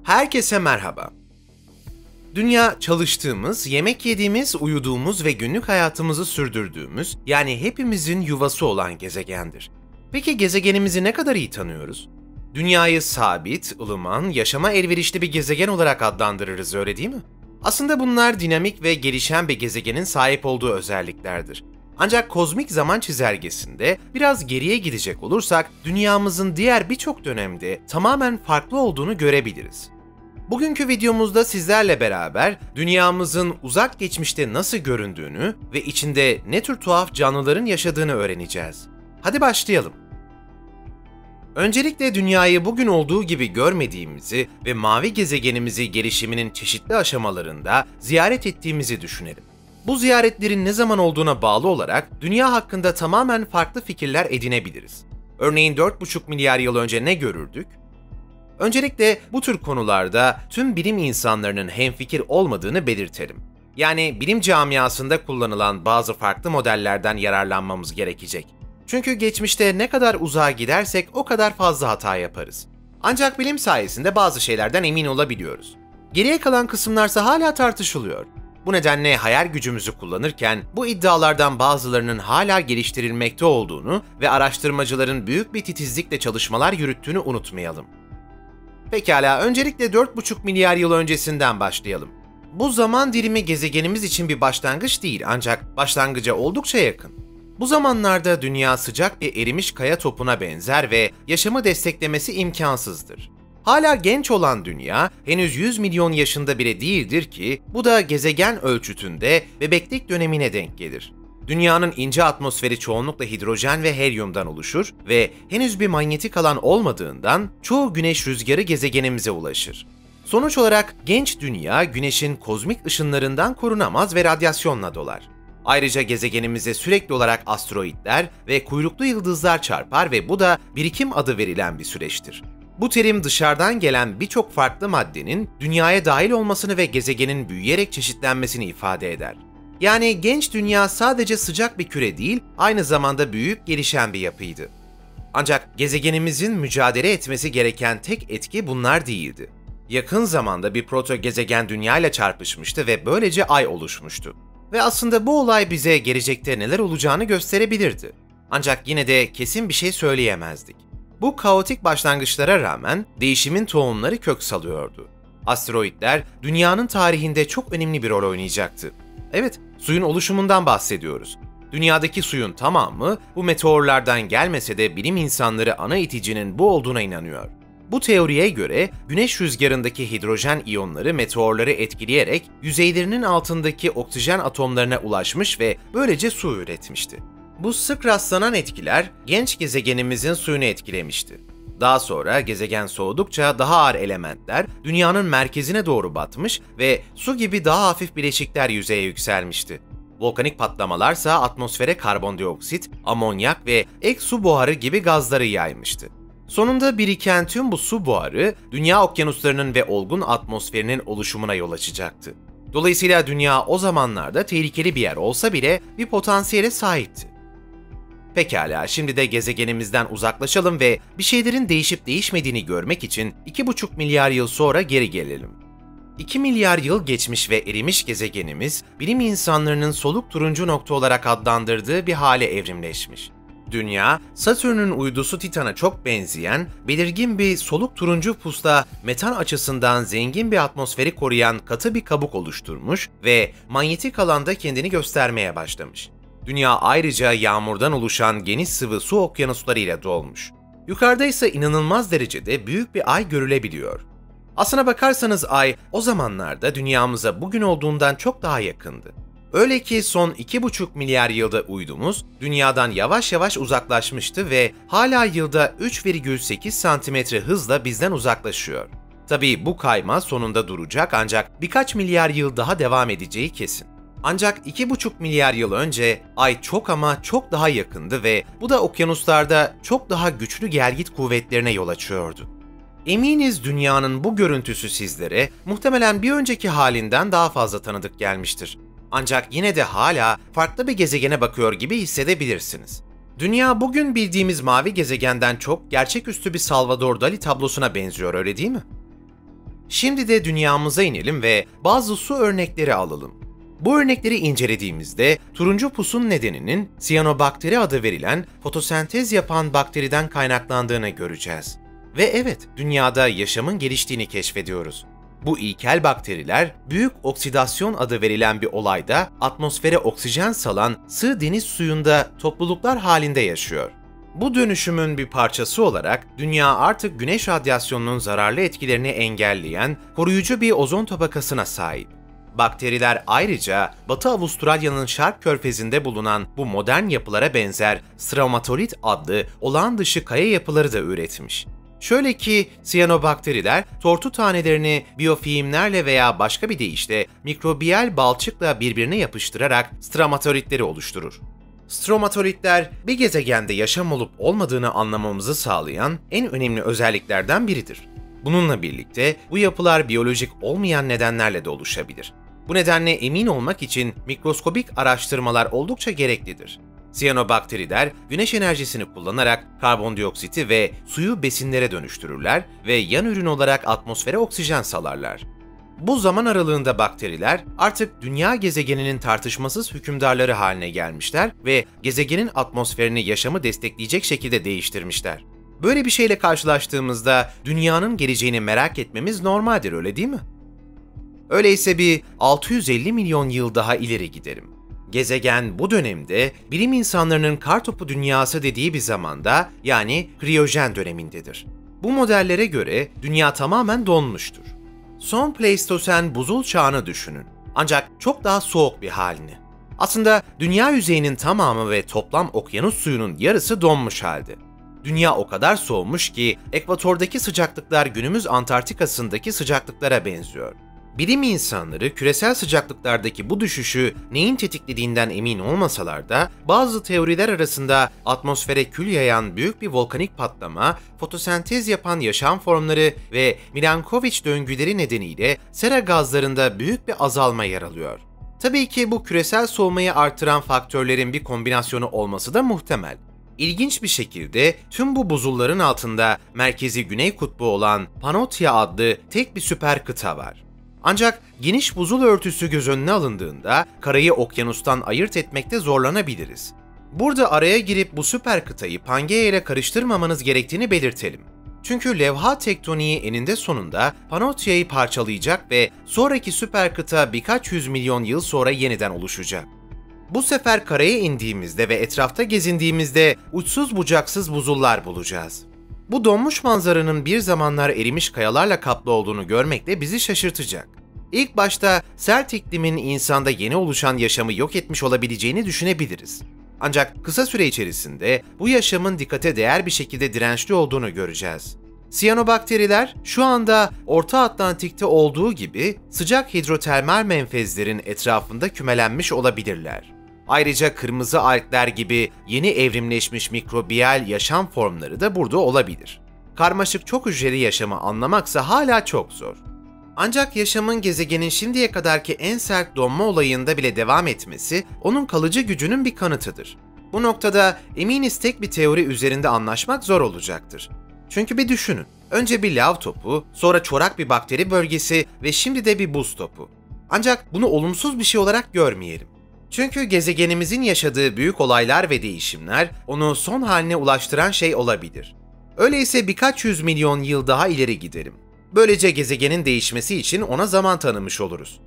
Herkese merhaba. Dünya çalıştığımız, yemek yediğimiz, uyuduğumuz ve günlük hayatımızı sürdürdüğümüz, yani hepimizin yuvası olan gezegendir. Peki gezegenimizi ne kadar iyi tanıyoruz? Dünyayı sabit, ılıman, yaşama elverişli bir gezegen olarak adlandırırız, öyle değil mi? Aslında bunlar dinamik ve gelişen bir gezegenin sahip olduğu özelliklerdir. Ancak kozmik zaman çizelgesinde biraz geriye gidecek olursak, dünyamızın diğer birçok dönemde tamamen farklı olduğunu görebiliriz. Bugünkü videomuzda sizlerle beraber dünyamızın uzak geçmişte nasıl göründüğünü ve içinde ne tür tuhaf canlıların yaşadığını öğreneceğiz. Hadi başlayalım. Öncelikle dünyayı bugün olduğu gibi görmediğimizi ve mavi gezegenimizi gelişiminin çeşitli aşamalarında ziyaret ettiğimizi düşünelim. Bu ziyaretlerin ne zaman olduğuna bağlı olarak dünya hakkında tamamen farklı fikirler edinebiliriz. Örneğin 4,5 milyar yıl önce ne görürdük? Öncelikle bu tür konularda tüm bilim insanlarının hemfikir olmadığını belirtelim. Yani bilim camiasında kullanılan bazı farklı modellerden yararlanmamız gerekecek. Çünkü geçmişte ne kadar uzağa gidersek o kadar fazla hata yaparız. Ancak bilim sayesinde bazı şeylerden emin olabiliyoruz. Geriye kalan kısımlarsa hala tartışılıyor. Bu nedenle hayal gücümüzü kullanırken bu iddialardan bazılarının hala geliştirilmekte olduğunu ve araştırmacıların büyük bir titizlikle çalışmalar yürüttüğünü unutmayalım. Pekala, öncelikle 4,5 milyar yıl öncesinden başlayalım. Bu zaman dilimi gezegenimiz için bir başlangıç değil, ancak başlangıca oldukça yakın. Bu zamanlarda dünya sıcak bir erimiş kaya topuna benzer ve yaşamı desteklemesi imkansızdır. Hala genç olan dünya, henüz 100 milyon yaşında bile değildir ki, bu da gezegen ölçütünde bebeklik dönemine denk gelir. Dünyanın ince atmosferi çoğunlukla hidrojen ve helyumdan oluşur ve henüz bir manyetik alan olmadığından çoğu güneş rüzgarı gezegenimize ulaşır. Sonuç olarak genç dünya güneşin kozmik ışınlarından korunamaz ve radyasyonla dolar. Ayrıca gezegenimize sürekli olarak asteroidler ve kuyruklu yıldızlar çarpar ve bu da birikim adı verilen bir süreçtir. Bu terim dışarıdan gelen birçok farklı maddenin dünyaya dahil olmasını ve gezegenin büyüyerek çeşitlenmesini ifade eder. Yani genç dünya sadece sıcak bir küre değil, aynı zamanda büyüyüp gelişen bir yapıydı. Ancak gezegenimizin mücadele etmesi gereken tek etki bunlar değildi. Yakın zamanda bir proto gezegen Dünya ile çarpışmıştı ve böylece Ay oluşmuştu. Ve aslında bu olay bize gelecekte neler olacağını gösterebilirdi. Ancak yine de kesin bir şey söyleyemezdik. Bu kaotik başlangıçlara rağmen değişimin tohumları kök salıyordu. Asteroidler dünyanın tarihinde çok önemli bir rol oynayacaktı. Evet, suyun oluşumundan bahsediyoruz. Dünyadaki suyun tamamı bu meteorlardan gelmese de bilim insanları ana iticinin bu olduğuna inanıyor. Bu teoriye göre güneş rüzgarındaki hidrojen iyonları meteorları etkileyerek yüzeylerinin altındaki oksijen atomlarına ulaşmış ve böylece su üretmişti. Bu sık rastlanan etkiler genç gezegenimizin suyunu etkilemişti. Daha sonra gezegen soğudukça daha ağır elementler dünyanın merkezine doğru batmış ve su gibi daha hafif bileşikler yüzeye yükselmişti. Volkanik patlamalarsa atmosfere karbondioksit, amonyak ve ek su buharı gibi gazları yaymıştı. Sonunda biriken tüm bu su buharı dünya okyanuslarının ve olgun atmosferinin oluşumuna yol açacaktı. Dolayısıyla dünya o zamanlarda tehlikeli bir yer olsa bile bir potansiyele sahipti. Pekala, şimdi de gezegenimizden uzaklaşalım ve bir şeylerin değişip değişmediğini görmek için 2,5 milyar yıl sonra geri gelelim. 2 milyar yıl geçmiş ve erimiş gezegenimiz, bilim insanlarının soluk turuncu nokta olarak adlandırdığı bir hale evrimleşmiş. Dünya, Satürn'ün uydusu Titan'a çok benzeyen, belirgin bir soluk turuncu pusla metan açısından zengin bir atmosferi koruyan katı bir kabuk oluşturmuş ve manyetik alanda kendini göstermeye başlamış. Dünya ayrıca yağmurdan oluşan geniş sıvı su okyanuslarıyla dolmuş. Yukarıda ise inanılmaz derecede büyük bir ay görülebiliyor. Aslına bakarsanız Ay, o zamanlarda dünyamıza bugün olduğundan çok daha yakındı. Öyle ki son 2,5 milyar yılda uydumuz dünyadan yavaş yavaş uzaklaşmıştı ve hala yılda 3,8 santimetre hızla bizden uzaklaşıyor. Tabii bu kayma sonunda duracak ancak birkaç milyar yıl daha devam edeceği kesin. Ancak 2,5 milyar yıl önce Ay çok ama çok daha yakındı ve bu da okyanuslarda çok daha güçlü gelgit kuvvetlerine yol açıyordu. Eminiz dünyanın bu görüntüsü sizlere muhtemelen bir önceki halinden daha fazla tanıdık gelmiştir. Ancak yine de hala farklı bir gezegene bakıyor gibi hissedebilirsiniz. Dünya bugün bildiğimiz mavi gezegenden çok gerçeküstü bir Salvador Dali tablosuna benziyor, öyle değil mi? Şimdi de dünyamıza inelim ve bazı su örnekleri alalım. Bu örnekleri incelediğimizde turuncu pusun nedeninin sianobakteri adı verilen fotosentez yapan bakteriden kaynaklandığını göreceğiz. Ve evet, dünyada yaşamın geliştiğini keşfediyoruz. Bu ilkel bakteriler büyük oksidasyon adı verilen bir olayda atmosfere oksijen salan sığ deniz suyunda topluluklar halinde yaşıyor. Bu dönüşümün bir parçası olarak dünya artık güneş radyasyonunun zararlı etkilerini engelleyen koruyucu bir ozon tabakasına sahip. Bakteriler ayrıca Batı Avustralya'nın Şark Körfezi'nde bulunan bu modern yapılara benzer stromatolит adlı olağan dışı kaya yapıları da üretmiş. Şöyle ki siyanobakteriler tortu tanelerini biyofilmlerle veya başka bir deyişle mikrobiyal balçıkla birbirine yapıştırarak stromatolitleri oluşturur. Stromatolitler bir gezegende yaşam olup olmadığını anlamamızı sağlayan en önemli özelliklerden biridir. Bununla birlikte bu yapılar biyolojik olmayan nedenlerle de oluşabilir. Bu nedenle emin olmak için mikroskobik araştırmalar oldukça gereklidir. Siyanobakteriler güneş enerjisini kullanarak karbondioksiti ve suyu besinlere dönüştürürler ve yan ürün olarak atmosfere oksijen salarlar. Bu zaman aralığında bakteriler artık dünya gezegeninin tartışmasız hükümdarları haline gelmişler ve gezegenin atmosferini yaşamı destekleyecek şekilde değiştirmişler. Böyle bir şeyle karşılaştığımızda dünyanın geleceğini merak etmemiz normaldir, öyle değil mi? Öyleyse bir 650 milyon yıl daha ileri gidelim. Gezegen bu dönemde bilim insanlarının kartopu dünyası dediği bir zamanda, yani kriyojen dönemindedir. Bu modellere göre dünya tamamen donmuştur. Son Pleistosen buzul çağını düşünün. Ancak çok daha soğuk bir halini. Aslında dünya yüzeyinin tamamı ve toplam okyanus suyunun yarısı donmuş halde. Dünya o kadar soğumuş ki ekvatordaki sıcaklıklar günümüz Antarktika'sındaki sıcaklıklara benziyor. Bilim insanları küresel sıcaklıklardaki bu düşüşü neyin tetiklediğinden emin olmasalar da bazı teoriler arasında atmosfere kül yayan büyük bir volkanik patlama, fotosentez yapan yaşam formları ve Milankovitch döngüleri nedeniyle sera gazlarında büyük bir azalma yer alıyor. Tabii ki bu küresel soğumayı artıran faktörlerin bir kombinasyonu olması da muhtemel. İlginç bir şekilde tüm bu buzulların altında merkezi güney kutbu olan Pannotia adlı tek bir süper kıta var. Ancak geniş buzul örtüsü göz önüne alındığında karayı okyanustan ayırt etmekte zorlanabiliriz. Burada araya girip bu süper kıtayı Pangea ile karıştırmamanız gerektiğini belirtelim. Çünkü levha tektoniği eninde sonunda Pannotia'yı parçalayacak ve sonraki süper kıta birkaç yüz milyon yıl sonra yeniden oluşacak. Bu sefer karaya indiğimizde ve etrafta gezindiğimizde uçsuz bucaksız buzullar bulacağız. Bu donmuş manzaranın bir zamanlar erimiş kayalarla kaplı olduğunu görmek de bizi şaşırtacak. İlk başta sert iklimin insanda yeni oluşan yaşamı yok etmiş olabileceğini düşünebiliriz. Ancak kısa süre içerisinde bu yaşamın dikkate değer bir şekilde dirençli olduğunu göreceğiz. Siyanobakteriler şu anda Orta Atlantik'te olduğu gibi sıcak hidrotermal menfezlerin etrafında kümelenmiş olabilirler. Ayrıca kırmızı algler gibi yeni evrimleşmiş mikrobiyal yaşam formları da burada olabilir. Karmaşık çok hücreli yaşamı anlamaksa hala çok zor. Ancak yaşamın gezegenin şimdiye kadarki en sert donma olayında bile devam etmesi onun kalıcı gücünün bir kanıtıdır. Bu noktada eminiz tek bir teori üzerinde anlaşmak zor olacaktır. Çünkü bir düşünün. Önce bir lav topu, sonra çorak bir bakteri bölgesi ve şimdi de bir buz topu. Ancak bunu olumsuz bir şey olarak görmeyelim. Çünkü gezegenimizin yaşadığı büyük olaylar ve değişimler onu son haline ulaştıran şey olabilir. Öyleyse birkaç yüz milyon yıl daha ileri gidelim. Böylece gezegenin değişmesi için ona zaman tanımış oluruz.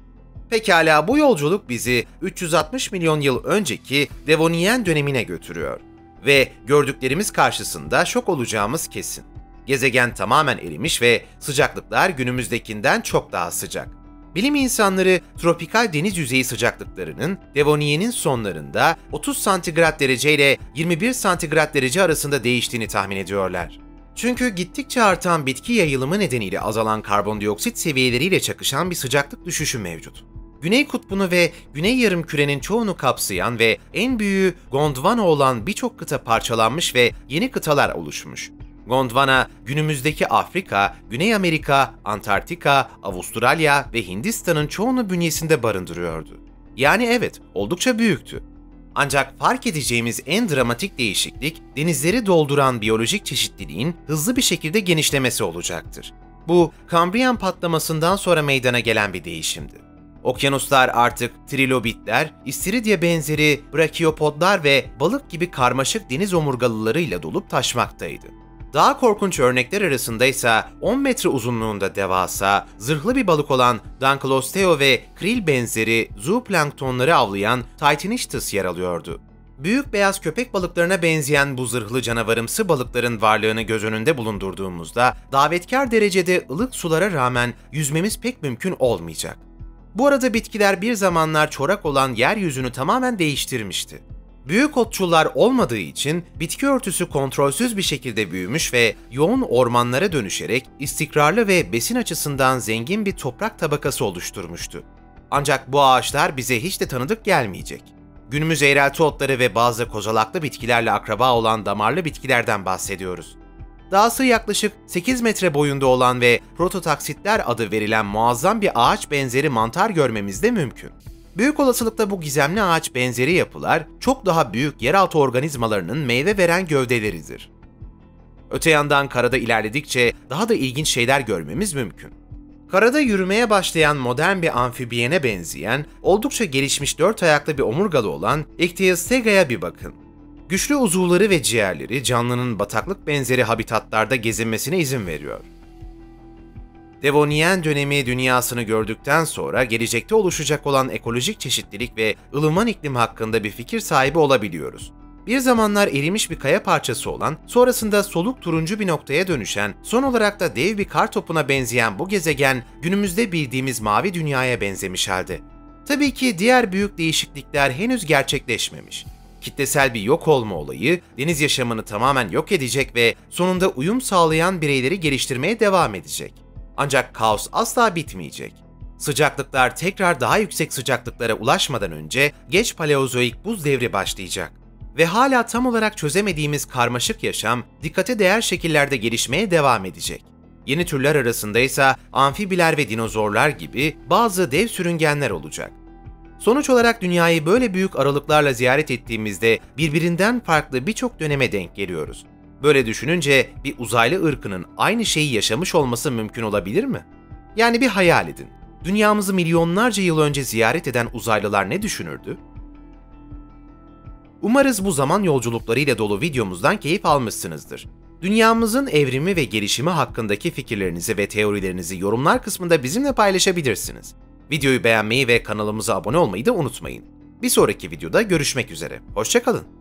Pekala, bu yolculuk bizi 360 milyon yıl önceki Devoniyen dönemine götürüyor. Ve gördüklerimiz karşısında şok olacağımız kesin. Gezegen tamamen erimiş ve sıcaklıklar günümüzdekinden çok daha sıcak. Bilim insanları tropikal deniz yüzeyi sıcaklıklarının Devoniyen'in sonlarında 30 santigrat derece ile 21 santigrat derece arasında değiştiğini tahmin ediyorlar. Çünkü gittikçe artan bitki yayılımı nedeniyle azalan karbondioksit seviyeleriyle çakışan bir sıcaklık düşüşü mevcut. Güney kutbunu ve güney yarımkürenin çoğunu kapsayan ve en büyüğü Gondwana olan birçok kıta parçalanmış ve yeni kıtalar oluşmuş. Gondwana, günümüzdeki Afrika, Güney Amerika, Antarktika, Avustralya ve Hindistan'ın çoğunu bünyesinde barındırıyordu. Yani evet, oldukça büyüktü. Ancak fark edeceğimiz en dramatik değişiklik, denizleri dolduran biyolojik çeşitliliğin hızlı bir şekilde genişlemesi olacaktır. Bu, Kambriyen patlamasından sonra meydana gelen bir değişimdi. Okyanuslar artık trilobitler, istiridye benzeri brakiopodlar ve balık gibi karmaşık deniz omurgalılarıyla dolup taşmaktaydı. Daha korkunç örnekler arasında ise 10 metre uzunluğunda devasa, zırhlı bir balık olan Dunkleosteus ve krill benzeri zooplanktonları avlayan Titanichthys yer alıyordu. Büyük beyaz köpek balıklarına benzeyen bu zırhlı canavarımsı balıkların varlığını göz önünde bulundurduğumuzda davetkar derecede ılık sulara rağmen yüzmemiz pek mümkün olmayacak. Bu arada bitkiler bir zamanlar çorak olan yeryüzünü tamamen değiştirmişti. Büyük otçullar olmadığı için bitki örtüsü kontrolsüz bir şekilde büyümüş ve yoğun ormanlara dönüşerek istikrarlı ve besin açısından zengin bir toprak tabakası oluşturmuştu. Ancak bu ağaçlar bize hiç de tanıdık gelmeyecek. Günümüz eğrelti otları ve bazı kozalaklı bitkilerle akraba olan damarlı bitkilerden bahsediyoruz. Dağısı yaklaşık 8 metre boyunda olan ve prototaksitler adı verilen muazzam bir ağaç benzeri mantar görmemiz de mümkün. Büyük olasılıkla bu gizemli ağaç benzeri yapılar çok daha büyük yeraltı organizmalarının meyve veren gövdeleridir. Öte yandan karada ilerledikçe daha da ilginç şeyler görmemiz mümkün. Karada yürümeye başlayan modern bir amfibiyene benzeyen, oldukça gelişmiş 4 ayaklı bir omurgalı olan Ichthyostega'ya bir bakın. Güçlü uzuvları ve ciğerleri canlının bataklık benzeri habitatlarda gezinmesine izin veriyor. Devoniyen dönemi dünyasını gördükten sonra gelecekte oluşacak olan ekolojik çeşitlilik ve ılıman iklim hakkında bir fikir sahibi olabiliyoruz. Bir zamanlar erimiş bir kaya parçası olan, sonrasında soluk turuncu bir noktaya dönüşen, son olarak da dev bir kar topuna benzeyen bu gezegen, günümüzde bildiğimiz mavi dünyaya benzemiş halde. Tabii ki diğer büyük değişiklikler henüz gerçekleşmemiş. Kitlesel bir yok olma olayı, deniz yaşamını tamamen yok edecek ve sonunda uyum sağlayan bireyleri geliştirmeye devam edecek. Ancak kaos asla bitmeyecek. Sıcaklıklar tekrar daha yüksek sıcaklıklara ulaşmadan önce geç paleozoik buz devri başlayacak. Ve hala tam olarak çözemediğimiz karmaşık yaşam dikkate değer şekillerde gelişmeye devam edecek. Yeni türler arasında ise amfibiler ve dinozorlar gibi bazı dev sürüngenler olacak. Sonuç olarak dünyayı böyle büyük aralıklarla ziyaret ettiğimizde birbirinden farklı birçok döneme denk geliyoruz. Böyle düşününce bir uzaylı ırkının aynı şeyi yaşamış olması mümkün olabilir mi? Yani bir hayal edin. Dünyamızı milyonlarca yıl önce ziyaret eden uzaylılar ne düşünürdü? Umarız bu zaman yolculuklarıyla dolu videomuzdan keyif almışsınızdır. Dünyamızın evrimi ve gelişimi hakkındaki fikirlerinizi ve teorilerinizi yorumlar kısmında bizimle paylaşabilirsiniz. Videoyu beğenmeyi ve kanalımıza abone olmayı da unutmayın. Bir sonraki videoda görüşmek üzere. Hoşça kalın.